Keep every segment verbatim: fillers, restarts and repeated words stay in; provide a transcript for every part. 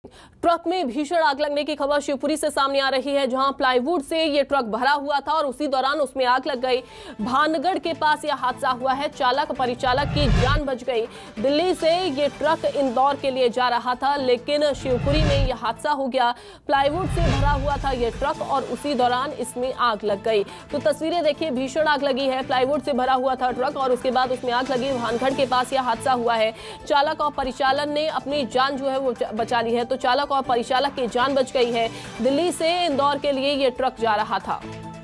Truck में भीषण आग लगने की खबर शिवपुरी से सामने आ रही है, जहां प्लाईवुड से ये ट्रक भरा हुआ था और उसी दौरान उसमें आग लग गई। भानगढ़ के पास यह हादसा हुआ है। चालक परिचालक की जान बच गई। दिल्ली से ये ट्रक इंदौर के लिए जा रहा था, लेकिन शिवपुरी में यह हादसा हो गया। प्लाईवुड से भरा हुआ था ये ट्रक और उसी दौरान इसमें आग लग गई। तो तस्वीरें देखिए, भीषण आग लगी है। प्लाईवुड से भरा हुआ था ट्रक और उसके बाद उसमें आग लगी। भानगढ़ के पास यह हादसा हुआ है। चालक और परिचालन ने अपनी जान जो है वो बचा ली है। तो चालक और परिचालक की जान बच गई है। दिल्ली से इंदौर के लिए यह ट्रक जा रहा था।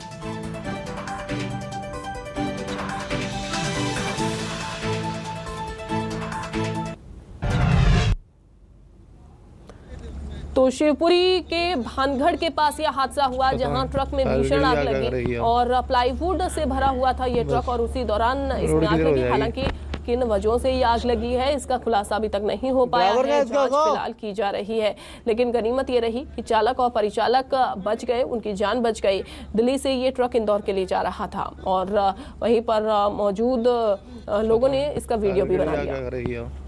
तो शिवपुरी के भानगढ़ के पास यह हादसा हुआ, जहां ट्रक में भीषण आग लगी और प्लाईवुड से भरा हुआ था यह ट्रक और उसी दौरान इसमें आग लगी। हालांकि किन वजहों से ये आग लगी है, इसका खुलासा अभी तक नहीं हो पाया है। जांच फिलहाल की जा रही है, लेकिन गनीमत ये रही कि चालक और परिचालक बच गए, उनकी जान बच गई। दिल्ली से ये ट्रक इंदौर के लिए जा रहा था और वहीं पर मौजूद लोगों ने इसका वीडियो भी बना लिया।